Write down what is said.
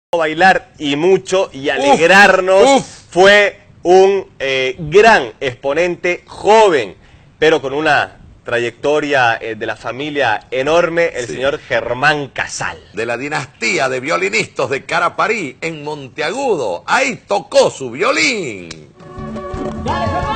bailar y mucho y alegrarnos. Fue un gran exponente joven, pero con una trayectoria de la familia enorme, el señor Germán Casal. De la dinastía de violinistas de Caraparí, en Monteagudo. Ahí tocó su violín.